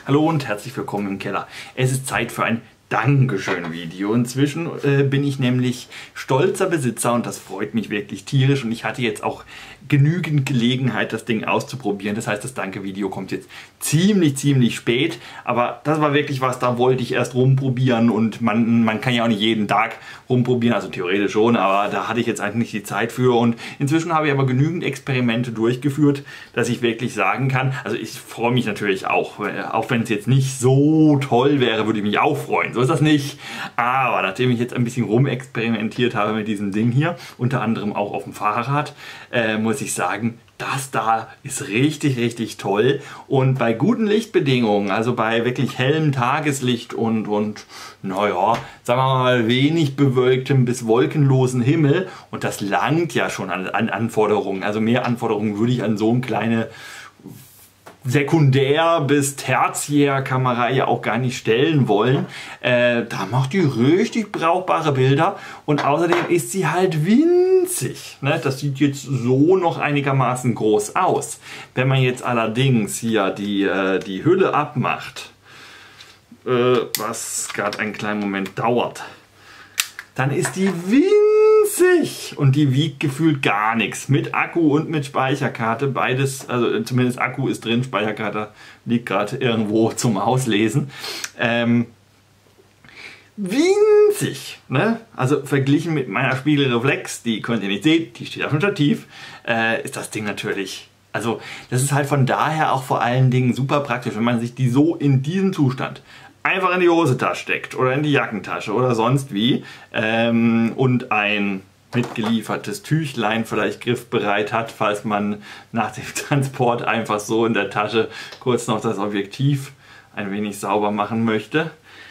Hallo und herzlich willkommen im Keller. Es ist Zeit für ein Dankeschön-Video. Inzwischen bin ich nämlich stolzer Besitzer und das freut mich wirklich tierisch und ich hatte jetzt auch genügend Gelegenheit, das Ding auszuprobieren. Das heißt, das Danke-Video kommt jetzt ziemlich spät, aber das war wirklich was, da wollte ich erst rumprobieren und man kann ja auch nicht jeden Tag rumprobieren, also theoretisch schon, aber da hatte ich jetzt eigentlich nicht die Zeit für und inzwischen habe ich aber genügend Experimente durchgeführt, dass ich wirklich sagen kann, also ich freue mich natürlich auch wenn es jetzt nicht so toll wäre, würde ich mich auch freuen, so ist das nicht, aber nachdem ich jetzt ein bisschen rumexperimentiert habe mit diesem Ding hier, unter anderem auch auf dem Fahrrad, muss ich sagen, das da ist richtig toll und bei guten Lichtbedingungen, also bei wirklich hellem Tageslicht und naja, sagen wir mal wenig bewölktem bis wolkenlosen Himmel und das langt ja schon an Anforderungen, also mehr Anforderungen würde ich an so eine kleine Sekundär- bis Tertiärkamera ja auch gar nicht stellen wollen. Da macht die richtig brauchbare Bilder und außerdem ist sie halt winzig. Ne? Das sieht jetzt so noch einigermaßen groß aus. Wenn man jetzt allerdings hier die Hülle abmacht, was gerade einen kleinen Moment dauert, dann ist die winzig und die wiegt gefühlt gar nichts. Mit Akku und mit Speicherkarte, beides, also zumindest Akku ist drin, Speicherkarte liegt gerade irgendwo zum Auslesen. Winzig, ne? Also verglichen mit meiner Spiegelreflex, die könnt ihr nicht sehen, die steht auf dem Stativ, ist das Ding natürlich, also das ist halt von daher auch vor allen Dingen super praktisch, wenn man sich die so in diesem Zustand einfach in die Hosentasche steckt oder in die Jackentasche oder sonst wie und ein mitgeliefertes Tüchlein vielleicht griffbereit hat, falls man nach dem Transport einfach so in der Tasche kurz noch das Objektiv ein wenig sauber machen möchte.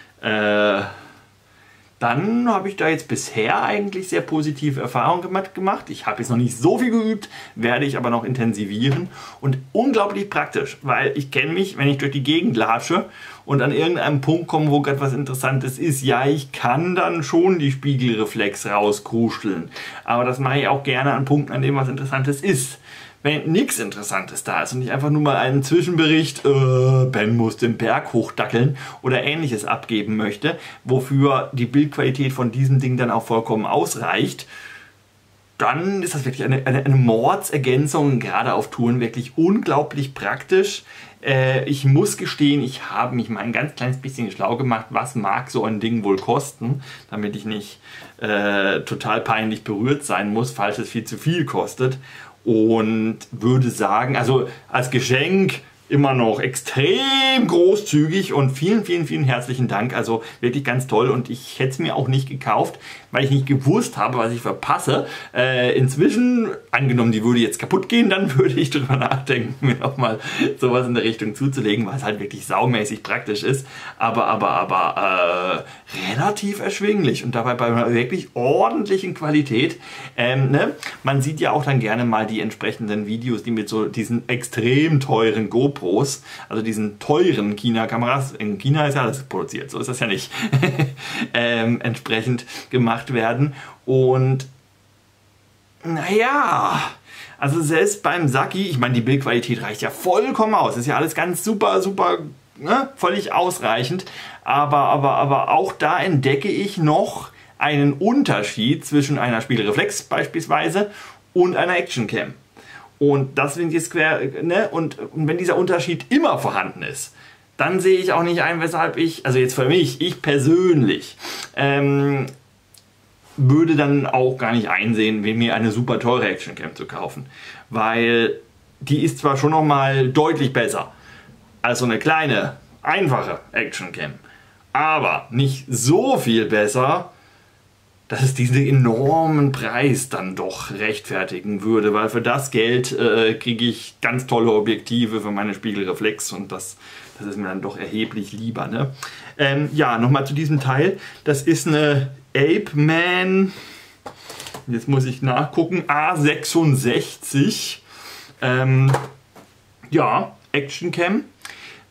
Dann habe ich da jetzt bisher eigentlich sehr positive Erfahrungen gemacht. Ich habe jetzt noch nicht so viel geübt, werde ich aber noch intensivieren und unglaublich praktisch, weil ich kenne mich, wenn ich durch die Gegend latsche und an irgendeinem Punkt komme, wo gerade was Interessantes ist, ja, ich kann dann schon die Spiegelreflex rauskruscheln, aber das mache ich auch gerne an Punkten, an denen was Interessantes ist. Wenn nichts Interessantes da ist und ich einfach nur mal einen Zwischenbericht, Ben muss den Berg hochdackeln oder ähnliches abgeben möchte, wofür die Bildqualität von diesem Ding dann auch vollkommen ausreicht, dann ist das wirklich eine Mordsergänzung, gerade auf Touren wirklich unglaublich praktisch. Ich muss gestehen, ich habe mich mal ein ganz kleines bisschen schlau gemacht, was mag so ein Ding wohl kosten, damit ich nicht total peinlich berührt sein muss, falls es viel zu viel kostet. Und würde sagen, also als Geschenk immer noch extrem großzügig und vielen herzlichen Dank, also wirklich ganz toll und ich hätte es mir auch nicht gekauft, weil ich nicht gewusst habe, was ich verpasse. Inzwischen, angenommen die würde jetzt kaputt gehen, dann würde ich drüber nachdenken, mir nochmal sowas in der Richtung zuzulegen, weil es halt wirklich saumäßig praktisch ist, aber relativ erschwinglich und dabei bei einer wirklich ordentlichen Qualität. Ne? Man sieht ja auch dann gerne mal die entsprechenden Videos, die mit so diesen extrem teuren GoPros, also diesen teuren China-Kameras, in China ist ja alles produziert, so ist das ja nicht, entsprechend gemacht werden und naja, also selbst beim Saki, ich meine die Bildqualität reicht ja vollkommen aus, ist ja alles ganz super, ne, völlig ausreichend, aber auch da entdecke ich noch einen Unterschied zwischen einer Spiegelreflex beispielsweise und einer Actioncam. Und das sind jetzt ne? Und wenn dieser Unterschied immer vorhanden ist, dann sehe ich auch nicht ein, weshalb ich, also jetzt für mich, ich persönlich, würde dann auch gar nicht einsehen, mir eine super teure Actioncam zu kaufen. Weil die ist zwar schon noch mal deutlich besser als so eine kleine, einfache Actioncam, aber nicht so viel besser, dass es diesen enormen Preis dann doch rechtfertigen würde, weil für das Geld kriege ich ganz tolle Objektive für meine Spiegelreflex und das ist mir dann doch erheblich lieber. Ne? Ja, nochmal zu diesem Teil. Das ist eine Apeman, jetzt muss ich nachgucken, A66, ja, Actioncam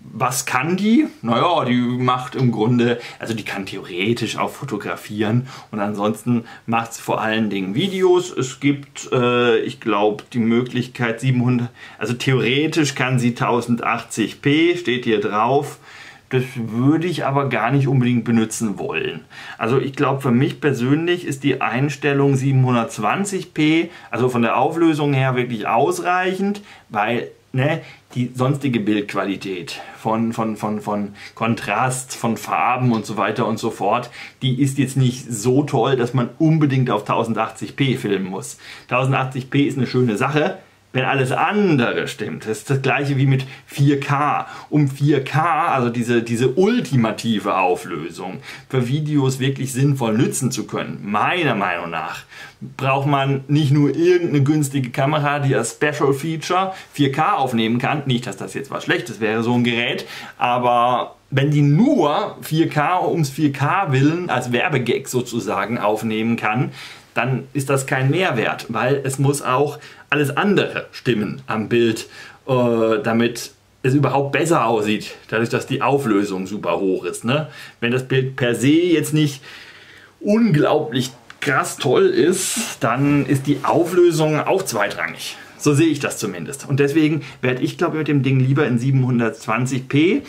Was kann die? Naja, die macht im Grunde, also die kann theoretisch auch fotografieren und ansonsten macht es vor allen Dingen Videos. Es gibt, ich glaube, die Möglichkeit 700, also theoretisch kann sie 1080p, steht hier drauf. Das würde ich aber gar nicht unbedingt benutzen wollen. Also ich glaube, für mich persönlich ist die Einstellung 720p, also von der Auflösung her wirklich ausreichend, weil die sonstige Bildqualität von Kontrast, von Farben und so weiter und so fort, die ist jetzt nicht so toll, dass man unbedingt auf 1080p filmen muss. 1080p ist eine schöne Sache, wenn alles andere stimmt. Das ist das gleiche wie mit 4K. Um 4K, also diese ultimative Auflösung, für Videos wirklich sinnvoll nützen zu können, meiner Meinung nach, braucht man nicht nur irgendeine günstige Kamera, die als Special Feature 4K aufnehmen kann. Nicht, dass das jetzt was Schlechtes wäre, so ein Gerät, aber wenn die nur 4K ums 4K willen, als Werbegag sozusagen aufnehmen kann, dann ist das kein Mehrwert, weil es muss auch alles andere stimmen am Bild, damit es überhaupt besser aussieht, dadurch, dass die Auflösung super hoch ist. Ne? Wenn das Bild per se jetzt nicht unglaublich krass toll ist, dann ist die Auflösung auch zweitrangig. So sehe ich das zumindest. Und deswegen werde ich, glaube ich, mit dem Ding lieber in 720p,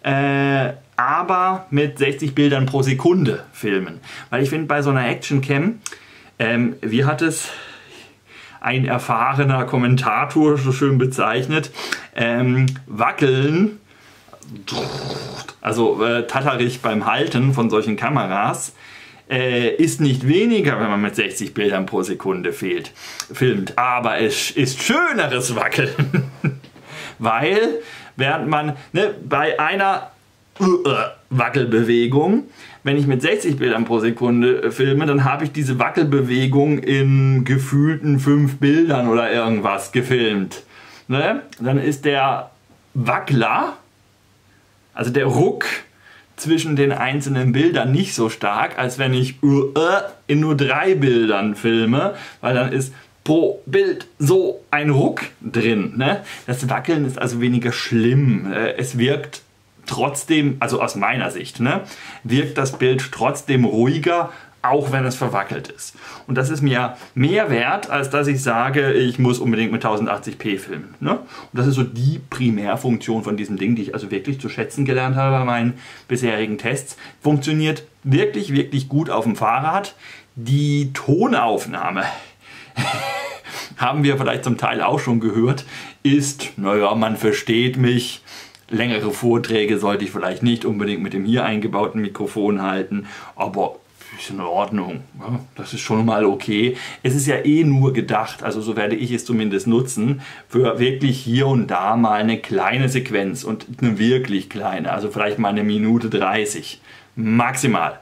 aber mit 60 Bildern pro Sekunde filmen. Weil ich finde, bei so einer Action-Cam, wie hat es ein erfahrener Kommentator so schön bezeichnet, wackeln, also tatterig beim Halten von solchen Kameras, ist nicht weniger, wenn man mit 60 Bildern pro Sekunde filmt, aber es ist schöneres Wackeln, weil während man bei einer Wackelbewegung, wenn ich mit 60 Bildern pro Sekunde filme, dann habe ich diese Wackelbewegung in gefühlten 5 Bildern oder irgendwas gefilmt. Ne? Dann ist der Wackler, also der Ruck zwischen den einzelnen Bildern nicht so stark, als wenn ich in nur 3 Bildern filme, weil dann ist pro Bild so ein Ruck drin. Ne? Das Wackeln ist also weniger schlimm. Es wirkt trotzdem, also aus meiner Sicht, wirkt das Bild trotzdem ruhiger, auch wenn es verwackelt ist. Und das ist mir mehr wert, als dass ich sage, ich muss unbedingt mit 1080p filmen. Ne? Und das ist so die Primärfunktion von diesem Ding, die ich also wirklich zu schätzen gelernt habe bei meinen bisherigen Tests. Funktioniert wirklich, wirklich gut auf dem Fahrrad. Die Tonaufnahme, haben wir vielleicht zum Teil auch schon gehört, ist, naja, man versteht mich. Längere Vorträge sollte ich vielleicht nicht unbedingt mit dem hier eingebauten Mikrofon halten, aber ist in Ordnung. Ja, das ist schon mal okay. Es ist ja eh nur gedacht, also so werde ich es zumindest nutzen, für wirklich hier und da mal eine kleine Sequenz und eine wirklich kleine, also vielleicht mal 1 Minute 30. Maximal.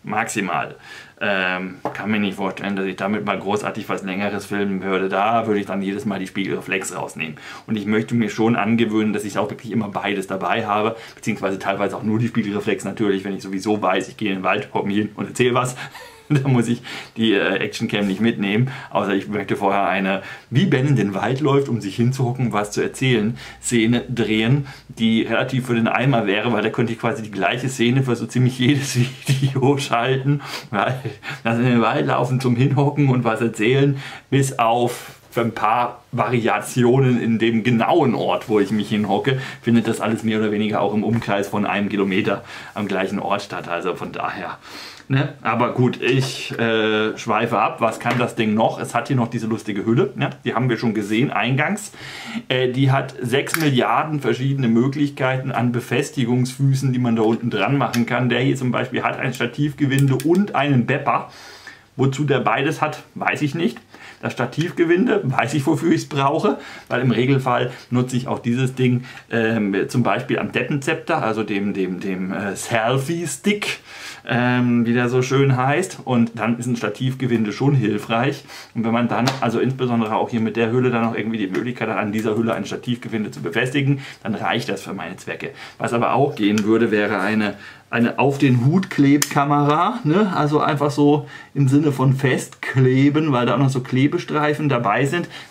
Kann mir nicht vorstellen, dass ich damit mal großartig was Längeres filmen würde. Da würde ich dann jedes Mal die Spiegelreflex rausnehmen. Und ich möchte mir schon angewöhnen, dass ich auch wirklich immer beides dabei habe, beziehungsweise teilweise auch nur die Spiegelreflex natürlich, wenn ich sowieso weiß, ich gehe in den Wald, hocke mich hin und erzähle was. Da muss ich die Actioncam nicht mitnehmen, außer ich möchte vorher eine, wie Ben in den Wald läuft, um sich hinzuhocken, was zu erzählen, Szene drehen, die relativ für den Eimer wäre, weil da könnte ich quasi die gleiche Szene für so ziemlich jedes Video schalten, weil das in den Wald laufen zum Hinhocken und was erzählen, bis auf für ein paar Variationen in dem genauen Ort, wo ich mich hinhocke, findet das alles mehr oder weniger auch im Umkreis von 1 Kilometer am gleichen Ort statt, also von daher. Ne? Aber gut, ich schweife ab. Was kann das Ding noch? Es hat hier noch diese lustige Hülle. Ne? Die haben wir schon gesehen eingangs. Die hat 6 Milliarden verschiedene Möglichkeiten an Befestigungsfüßen, die man da unten dran machen kann. Der hier zum Beispiel hat ein Stativgewinde und einen Bepper. Wozu der beides hat, weiß ich nicht. Das Stativgewinde, weiß ich, wofür ich es brauche, weil im Regelfall nutze ich auch dieses Ding zum Beispiel am Deppenzepter, also dem Selfie-Stick, wie der so schön heißt. Und dann ist ein Stativgewinde schon hilfreich. Und wenn man dann, also insbesondere auch hier mit der Hülle, dann noch irgendwie die Möglichkeit hat, an dieser Hülle ein Stativgewinde zu befestigen, dann reicht das für meine Zwecke. Was aber auch gehen würde, wäre eine auf den Hut Klebkamera, ne? Also einfach so im Sinne von festkleben, weil da auch noch so Klebestreifen dabei sind.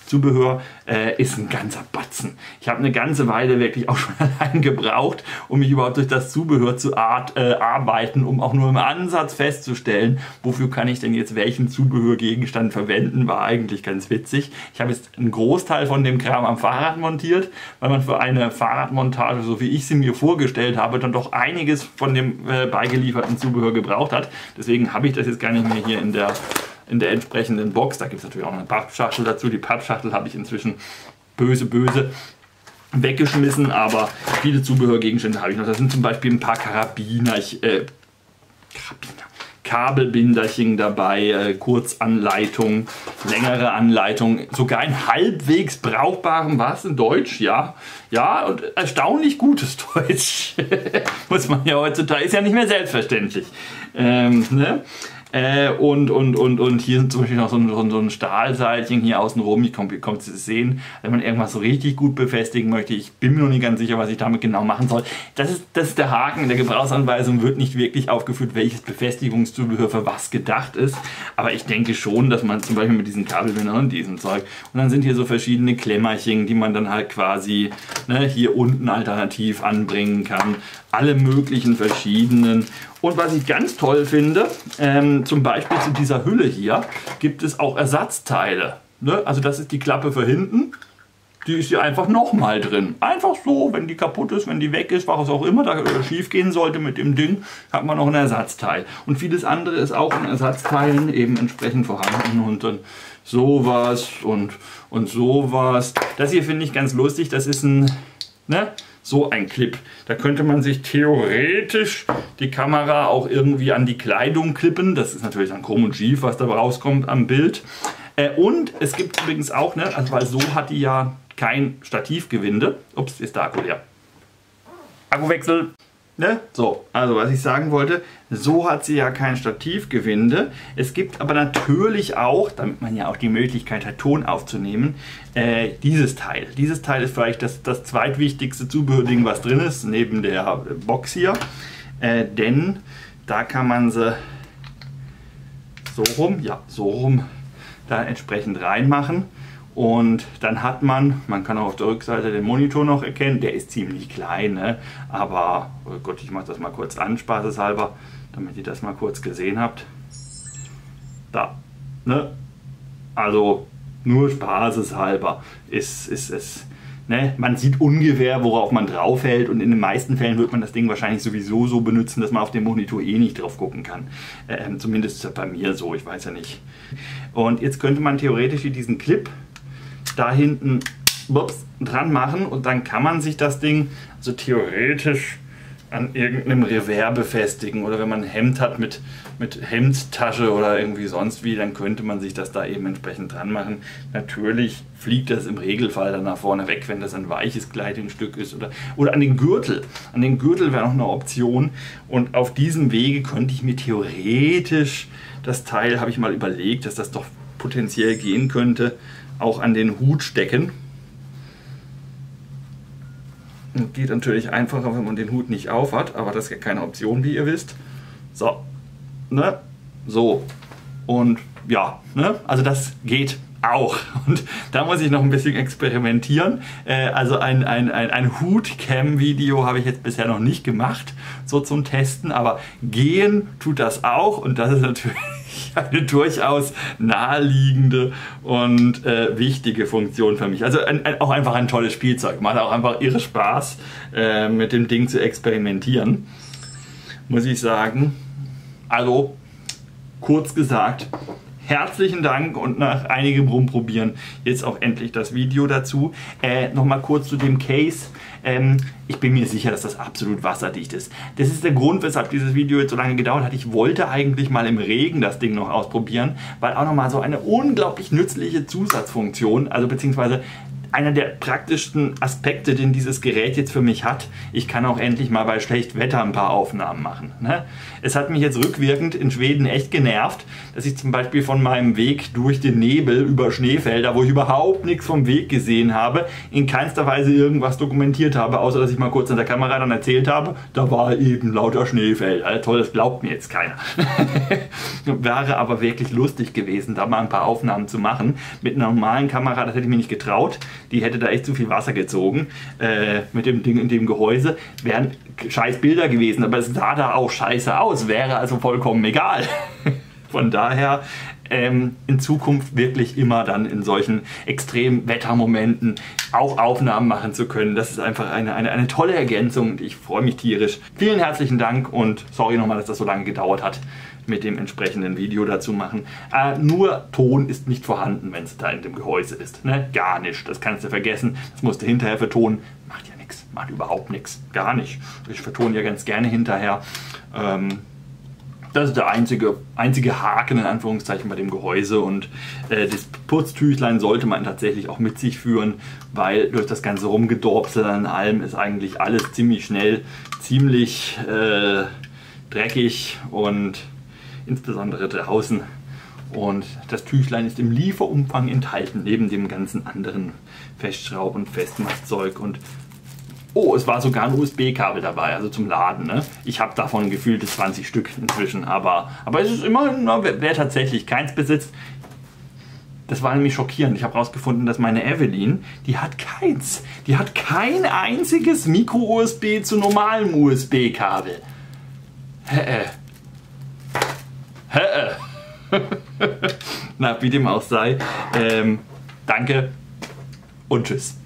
Zubehör ist ein ganzer Batzen. Ich habe eine ganze Weile wirklich auch schon allein gebraucht, um mich überhaupt durch das Zubehör zu arbeiten, um auch nur im Ansatz festzustellen, wofür kann ich denn jetzt welchen Zubehörgegenstand verwenden, war eigentlich ganz witzig. Ich habe jetzt einen Großteil von dem Kram am Fahrrad montiert, weil man für eine Fahrradmontage, so wie ich sie mir vorgestellt habe, dann doch einiges von dem beigelieferten Zubehör gebraucht hat. Deswegen habe ich das jetzt gar nicht mehr hier in der entsprechenden Box. Da gibt es natürlich auch noch eine Pappschachtel dazu. Die Pappschachtel habe ich inzwischen böse weggeschmissen, aber viele Zubehörgegenstände habe ich noch. Da sind zum Beispiel ein paar Kabelbinderchen dabei, Kurzanleitung, längere Anleitung, sogar ein halbwegs brauchbaren, was in Deutsch, ja, und erstaunlich gutes Deutsch, muss man ja heutzutage, ist ja nicht mehr selbstverständlich, ne? Und hier sind zum Beispiel noch so ein Stahlseilchen hier außenrum. Ihr kommt zu sehen, wenn man irgendwas so richtig gut befestigen möchte. Ich bin mir noch nicht ganz sicher, was ich damit genau machen soll. Das ist der Haken. In der Gebrauchsanweisung wird nicht wirklich aufgeführt, welches Befestigungszubehör für was gedacht ist. Aber ich denke schon, dass man zum Beispiel mit diesen Kabelbindern und diesem Zeug. Und dann sind hier so verschiedene Klemmerchen, die man dann halt quasi hier unten alternativ anbringen kann. Alle möglichen verschiedenen. Und was ich ganz toll finde, zum Beispiel zu dieser Hülle hier, gibt es auch Ersatzteile. Ne? Also das ist die Klappe für hinten. Die ist hier einfach nochmal drin. Einfach so, wenn die kaputt ist, wenn die weg ist, was auch immer da schief gehen sollte mit dem Ding, hat man noch ein Ersatzteil. Und vieles andere ist auch in Ersatzteilen eben entsprechend vorhanden. Und dann sowas und sowas. Das hier finde ich ganz lustig. Das ist so ein Clip. Da könnte man sich theoretisch die Kamera auch irgendwie an die Kleidung klippen. Das ist natürlich dann krumm und schief, was da rauskommt am Bild. Und es gibt übrigens auch, also weil so hat die ja kein Stativgewinde. Ups, ist der Akku leer. Akkuwechsel. Ne? So, also was ich sagen wollte, so hat sie ja kein Stativgewinde. Es gibt aber natürlich auch, damit man ja auch die Möglichkeit hat, Ton aufzunehmen, dieses Teil. Dieses Teil ist vielleicht das zweitwichtigste Zubehörding, was drin ist, neben der Box hier. Denn da kann man sie so rum da entsprechend reinmachen. Und dann hat man kann auch auf der Rückseite den Monitor noch erkennen, der ist ziemlich klein, ne? Aber, oh Gott, ich mache das mal kurz an, spaßeshalber, damit ihr das mal kurz gesehen habt. Da, ne? Also nur spaßeshalber ist es. Ne? Man sieht ungefähr, worauf man drauf hält, und in den meisten Fällen wird man das Ding wahrscheinlich sowieso so benutzen, dass man auf dem Monitor nicht drauf gucken kann. Zumindest bei mir so, ich weiß ja nicht. Und jetzt könnte man theoretisch hier diesen Clip da hinten dran machen und dann kann man sich das Ding also theoretisch an irgendeinem Revers befestigen, oder wenn man ein Hemd hat mit Hemdtasche oder irgendwie sonst wie, dann könnte man sich das da eben entsprechend dran machen. Natürlich fliegt das im Regelfall dann nach vorne weg, wenn das ein weiches Kleidungsstück ist, oder an den Gürtel. An den Gürtel wäre noch eine Option, und auf diesem Wege könnte ich mir theoretisch das Teil, habe ich mal überlegt, dass das doch potenziell gehen könnte, auch an den Hut stecken. Und geht natürlich einfacher, wenn man den Hut nicht auf hat, aber das ist ja keine Option, wie ihr wisst. So, ne? So. Und ja, ne? Also das geht auch. Und da muss ich noch ein bisschen experimentieren. Also ein Hut-Cam-Video habe ich jetzt bisher noch nicht gemacht, so zum Testen, aber gehen tut das auch, und das ist natürlich eine durchaus naheliegende und wichtige Funktion für mich. Also auch einfach ein tolles Spielzeug. Macht auch einfach irre Spaß, mit dem Ding zu experimentieren, muss ich sagen. Also, kurz gesagt, herzlichen Dank, und nach einigem Rumprobieren jetzt auch endlich das Video dazu. Nochmal kurz zu dem Case. Ich bin mir sicher, dass das absolut wasserdicht ist. Das ist der Grund, weshalb dieses Video jetzt so lange gedauert hat. Ich wollte eigentlich mal im Regen das Ding noch ausprobieren, weil auch nochmal so eine unglaublich nützliche Zusatzfunktion, also beziehungsweise einer der praktischsten Aspekte, den dieses Gerät jetzt für mich hat, ich kann auch endlich mal bei schlechtem Wetter ein paar Aufnahmen machen. Ne? Es hat mich jetzt rückwirkend in Schweden echt genervt, dass ich zum Beispiel von meinem Weg durch den Nebel über Schneefelder, wo ich überhaupt nichts vom Weg gesehen habe, in keinster Weise irgendwas dokumentiert habe, außer dass ich mal kurz an der Kamera dann erzählt habe, da war eben lauter Schneefelder. Toll, das glaubt mir jetzt keiner. Wäre aber wirklich lustig gewesen, da mal ein paar Aufnahmen zu machen. Mit einer normalen Kamera, das hätte ich mir nicht getraut. Die hätte da echt zu viel Wasser gezogen mit dem Ding in dem Gehäuse. Wären scheiß Bilder gewesen, aber es sah da auch scheiße aus. Wäre also vollkommen egal. Von daher in Zukunft wirklich immer dann in solchen extremen Wettermomenten auch Aufnahmen machen zu können. Das ist einfach eine tolle Ergänzung und ich freue mich tierisch. Vielen herzlichen Dank und sorry nochmal, dass das so lange gedauert hat, mit dem entsprechenden Video dazu machen. Nur Ton ist nicht vorhanden, wenn es da in dem Gehäuse ist. Ne? Gar nicht. Das kannst du vergessen. Das musst du hinterher vertonen. Macht ja nichts. Macht überhaupt nichts. Gar nicht. Ich vertone ja ganz gerne hinterher. Das ist der einzige Haken in Anführungszeichen bei dem Gehäuse und das Putztüchlein sollte man tatsächlich auch mit sich führen, weil durch das ganze Rumgedorpsel an allem ist eigentlich alles ziemlich schnell, ziemlich dreckig und insbesondere draußen. Und das Tüchlein ist im Lieferumfang enthalten, neben dem ganzen anderen Festschraub- und Festmachzeug. Und oh, es war sogar ein USB-Kabel dabei, also zum Laden. Ne? Ich habe davon gefühlte 20 Stück inzwischen, aber es ist immerhin, wer tatsächlich keins besitzt. Das war nämlich schockierend. Ich habe herausgefunden, dass meine Evelyn, die hat keins. Die hat kein einziges Micro-USB zu normalem USB-Kabel. Na, wie dem auch sei. Danke und tschüss.